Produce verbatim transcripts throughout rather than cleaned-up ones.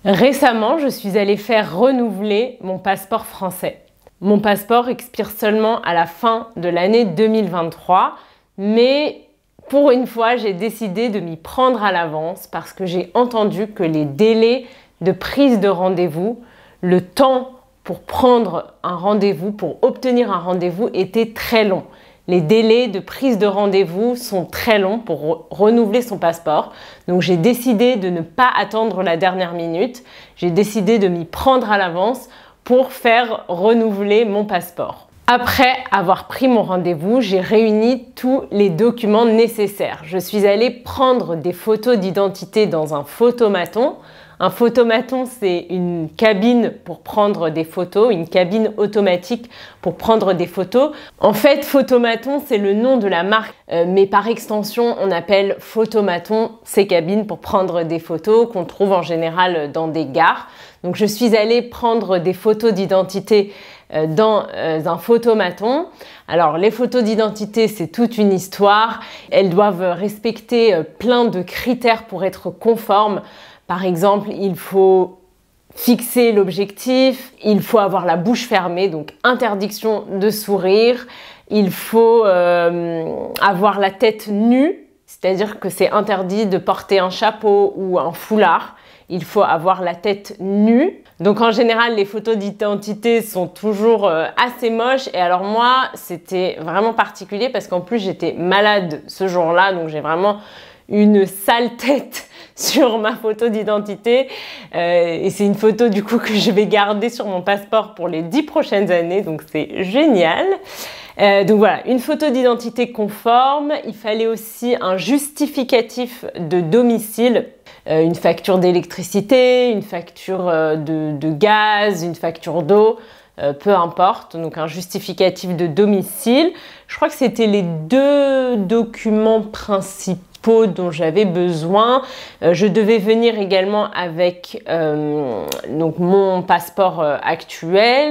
Récemment, je suis allée faire renouveler mon passeport français. Mon passeport expire seulement à la fin de l'année deux mille vingt-trois, mais pour une fois, j'ai décidé de m'y prendre à l'avance parce que j'ai entendu que les délais de prise de rendez-vous, le temps pour prendre un rendez-vous, pour obtenir un rendez-vous était très long. Les délais de prise de rendez-vous sont très longs pour re renouveler son passeport. Donc j'ai décidé de ne pas attendre la dernière minute. J'ai décidé de m'y prendre à l'avance pour faire renouveler mon passeport. Après avoir pris mon rendez-vous, j'ai réuni tous les documents nécessaires. Je suis allée prendre des photos d'identité dans un photomaton. Un photomaton, c'est une cabine pour prendre des photos, une cabine automatique pour prendre des photos. En fait, photomaton, c'est le nom de la marque, euh, mais par extension, on appelle photomaton ces cabines pour prendre des photos qu'on trouve en général dans des gares. Donc, je suis allée prendre des photos d'identité euh, dans euh, un photomaton. Alors, les photos d'identité, c'est toute une histoire. Elles doivent respecter euh, plein de critères pour être conformes. Par exemple, il faut fixer l'objectif, il faut avoir la bouche fermée, donc interdiction de sourire. Il faut euh, avoir la tête nue, c'est-à-dire que c'est interdit de porter un chapeau ou un foulard. Il faut avoir la tête nue. Donc en général, les photos d'identité sont toujours euh, assez moches. Et alors moi, c'était vraiment particulier parce qu'en plus, j'étais malade ce jour-là. Donc j'ai vraiment une sale tête sur ma photo d'identité euh, et c'est une photo du coup que je vais garder sur mon passeport pour les dix prochaines années, donc c'est génial. Euh, donc voilà, une photo d'identité conforme. Il fallait aussi un justificatif de domicile, euh, une facture d'électricité, une facture euh, de, de gaz, une facture d'eau, euh, peu importe, donc un justificatif de domicile. Je crois que c'était les deux documents principaux dont j'avais besoin. Euh, je devais venir également avec euh, donc mon passeport euh, actuel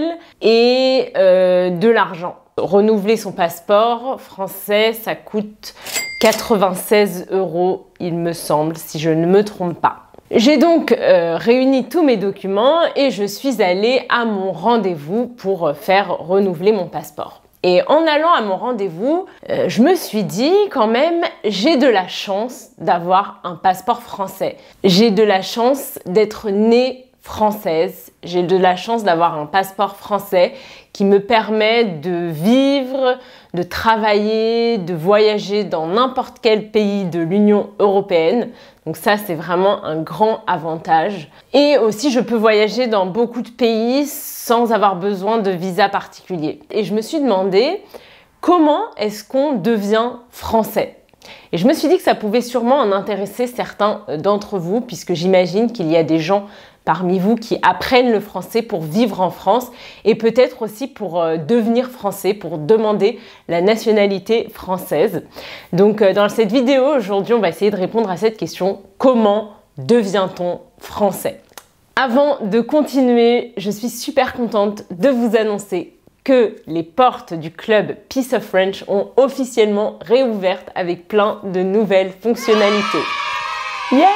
et euh, de l'argent. Renouveler son passeport français, ça coûte quatre-vingt-seize euros, il me semble, si je ne me trompe pas. J'ai donc euh, réuni tous mes documents et je suis allée à mon rendez-vous pour faire renouveler mon passeport. Et en allant à mon rendez-vous, euh, je me suis dit quand même, j'ai de la chance d'avoir un passeport français. J'ai de la chance d'être née française. J'ai de la chance d'avoir un passeport français qui me permet de vivre, de travailler, de voyager dans n'importe quel pays de l'Union européenne. Donc ça, c'est vraiment un grand avantage. Et aussi, je peux voyager dans beaucoup de pays sans avoir besoin de visa particulier. Et je me suis demandé, comment est-ce qu'on devient français ? Et je me suis dit que ça pouvait sûrement en intéresser certains d'entre vous, puisque j'imagine qu'il y a des gens parmi vous qui apprennent le français pour vivre en France et peut-être aussi pour euh, devenir français, pour demander la nationalité française. Donc euh, dans cette vidéo, aujourd'hui, on va essayer de répondre à cette question. Comment devient-on français ? Avant de continuer, je suis super contente de vous annoncer que les portes du club Piece of French ont officiellement réouvertes avec plein de nouvelles fonctionnalités. Yes!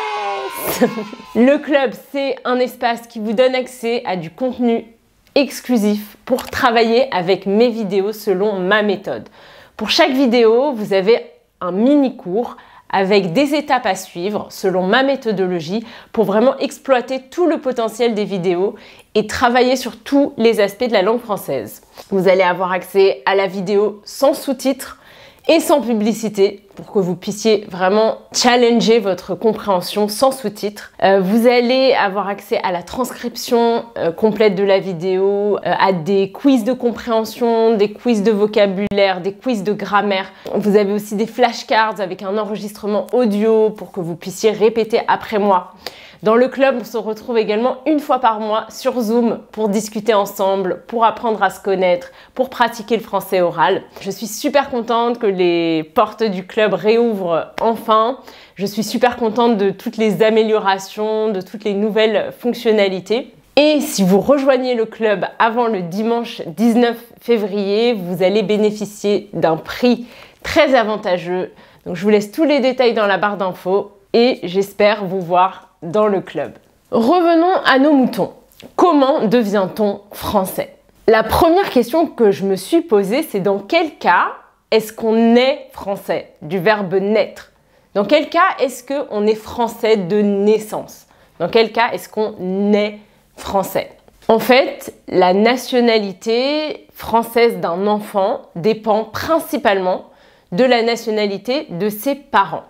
Le club, c'est un espace qui vous donne accès à du contenu exclusif pour travailler avec mes vidéos selon ma méthode. Pour chaque vidéo, vous avez un mini-cours avec des étapes à suivre selon ma méthodologie pour vraiment exploiter tout le potentiel des vidéos et travailler sur tous les aspects de la langue française. Vous allez avoir accès à la vidéo sans sous-titres et sans publicité pour que vous puissiez vraiment challenger votre compréhension sans sous-titres. Euh, vous allez avoir accès à la transcription euh, complète de la vidéo, euh, à des quiz de compréhension, des quiz de vocabulaire, des quiz de grammaire. Vous avez aussi des flashcards avec un enregistrement audio pour que vous puissiez répéter après moi. Dans le club, on se retrouve également une fois par mois sur Zoom pour discuter ensemble, pour apprendre à se connaître, pour pratiquer le français oral. Je suis super contente que les portes du club réouvrent enfin. Je suis super contente de toutes les améliorations, de toutes les nouvelles fonctionnalités. Et si vous rejoignez le club avant le dimanche dix-neuf février, vous allez bénéficier d'un prix très avantageux. Donc je vous laisse tous les détails dans la barre d'infos et j'espère vous voir dans le club. Revenons à nos moutons. Comment devient-on français? La première question que je me suis posée, c'est dans quel cas est-ce qu'on est français? Du verbe naître. Dans quel cas est-ce qu'on est français de naissance? Dans quel cas est-ce qu'on est français? En fait, la nationalité française d'un enfant dépend principalement de la nationalité de ses parents.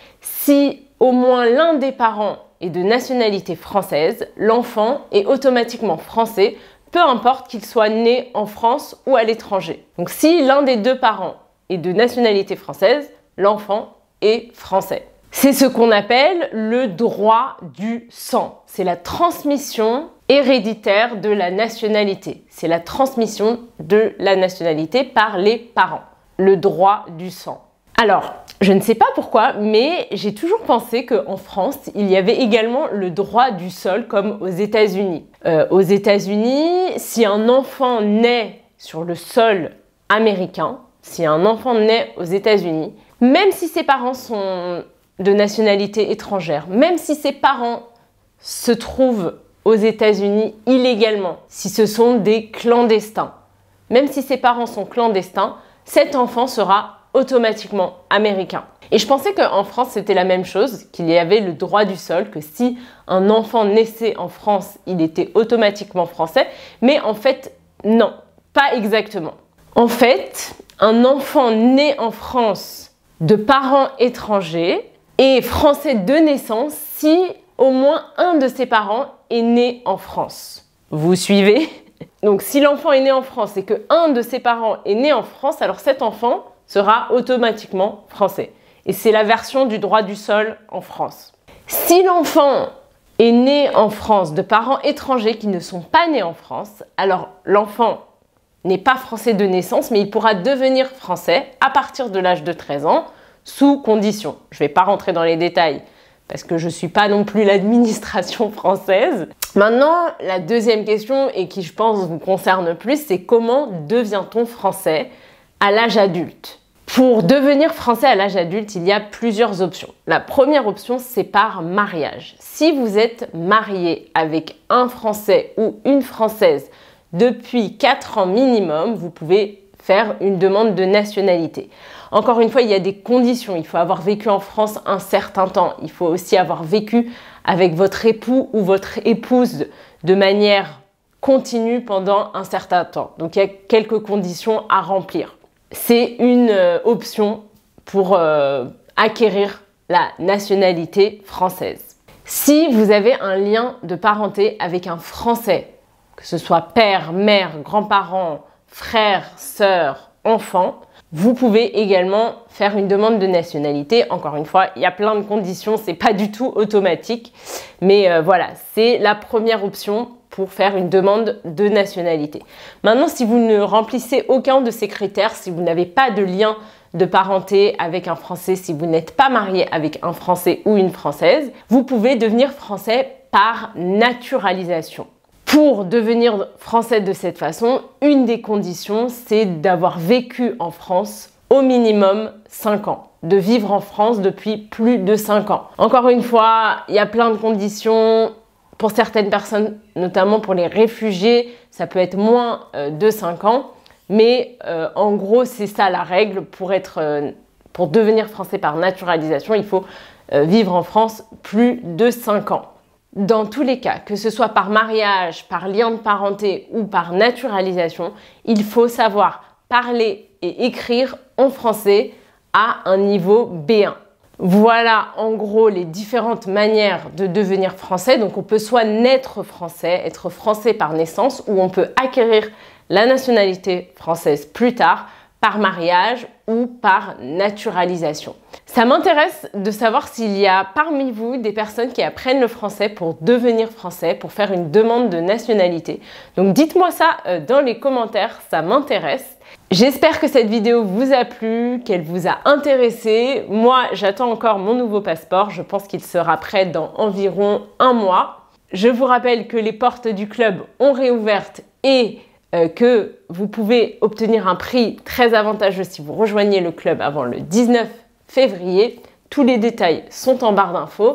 Si au moins l'un des parents est de nationalité française, l'enfant est automatiquement français, peu importe qu'il soit né en France ou à l'étranger. Donc si l'un des deux parents est de nationalité française, l'enfant est français. C'est ce qu'on appelle le droit du sang. C'est la transmission héréditaire de la nationalité. C'est la transmission de la nationalité par les parents. Le droit du sang. Alors, je ne sais pas pourquoi, mais j'ai toujours pensé qu'en France, il y avait également le droit du sol comme aux États-Unis. Euh, aux États-Unis, si un enfant naît sur le sol américain, si un enfant naît aux États-Unis, même si ses parents sont de nationalité étrangère, même si ses parents se trouvent aux États-Unis illégalement, si ce sont des clandestins, même si ses parents sont clandestins, cet enfant sera automatiquement américain. Et je pensais qu'en France, c'était la même chose, qu'il y avait le droit du sol, que si un enfant naissait en France, il était automatiquement français. Mais en fait, non, pas exactement. En fait, un enfant né en France de parents étrangers est français de naissance si au moins un de ses parents est né en France. Vous suivez? Donc si l'enfant est né en France et qu'un de ses parents est né en France, alors cet enfant sera automatiquement français. Et c'est la version du droit du sol en France. Si l'enfant est né en France de parents étrangers qui ne sont pas nés en France, alors l'enfant n'est pas français de naissance, mais il pourra devenir français à partir de l'âge de treize ans, sous condition. Je ne vais pas rentrer dans les détails parce que je ne suis pas non plus l'administration française. Maintenant, la deuxième question, et qui je pense vous concerne plus, c'est comment devient-on français à l'âge adulte? Pour devenir français à l'âge adulte, il y a plusieurs options. La première option, c'est par mariage. Si vous êtes marié avec un Français ou une Française depuis quatre ans minimum, vous pouvez faire une demande de nationalité. Encore une fois, il y a des conditions. Il faut avoir vécu en France un certain temps. Il faut aussi avoir vécu avec votre époux ou votre épouse de manière continue pendant un certain temps. Donc, il y a quelques conditions à remplir. C'est une euh, option pour euh, acquérir la nationalité française. Si vous avez un lien de parenté avec un Français, que ce soit père, mère, grands-parents, frères, sœurs, enfants, vous pouvez également faire une demande de nationalité. Encore une fois, il y a plein de conditions, c'est pas du tout automatique. Mais euh, voilà, c'est la première option pour faire une demande de nationalité. Maintenant, si vous ne remplissez aucun de ces critères, si vous n'avez pas de lien de parenté avec un Français, si vous n'êtes pas marié avec un Français ou une Française, vous pouvez devenir français par naturalisation. Pour devenir français de cette façon, une des conditions, c'est d'avoir vécu en France au minimum cinq ans, de vivre en France depuis plus de cinq ans. Encore une fois, il y a plein de conditions. Pour certaines personnes, notamment pour les réfugiés, ça peut être moins euh, de cinq ans. Mais euh, en gros, c'est ça la règle. Pour, être, euh, pour devenir français par naturalisation, il faut euh, vivre en France plus de cinq ans. Dans tous les cas, que ce soit par mariage, par lien de parenté ou par naturalisation, il faut savoir parler et écrire en français à un niveau B un. Voilà en gros les différentes manières de devenir français. Donc on peut soit naître français, être français par naissance, ou on peut acquérir la nationalité française plus tard par mariage ou par naturalisation. Ça m'intéresse de savoir s'il y a parmi vous des personnes qui apprennent le français pour devenir français, pour faire une demande de nationalité. Donc dites-moi ça dans les commentaires, ça m'intéresse. J'espère que cette vidéo vous a plu, qu'elle vous a intéressé. Moi, j'attends encore mon nouveau passeport. Je pense qu'il sera prêt dans environ un mois. Je vous rappelle que les portes du club ont réouvertes et euh, que vous pouvez obtenir un prix très avantageux si vous rejoignez le club avant le dix-neuf février. Tous les détails sont en barre d'infos.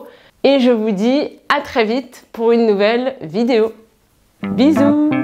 et je vous dis à très vite pour une nouvelle vidéo. Bisous!